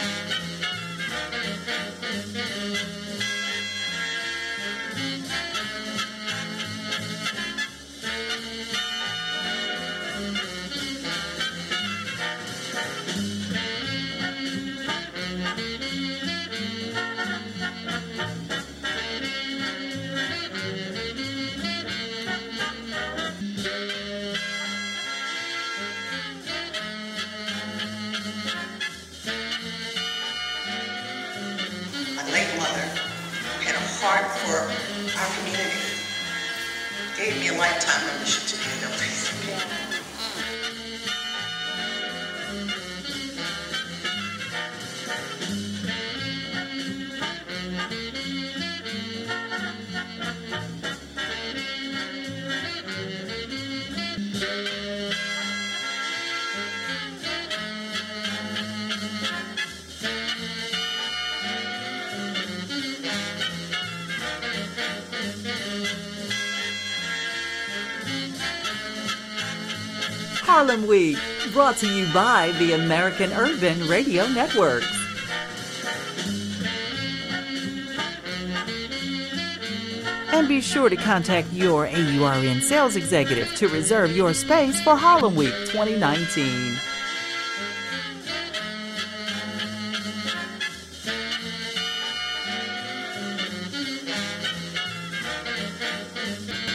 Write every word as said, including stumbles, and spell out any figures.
For our community. Gave me a lifetime membership to the N double A C P. Harlem Week, brought to you by the American Urban Radio Networks. And be sure to contact your A U R N sales executive to reserve your space for Harlem Week twenty nineteen.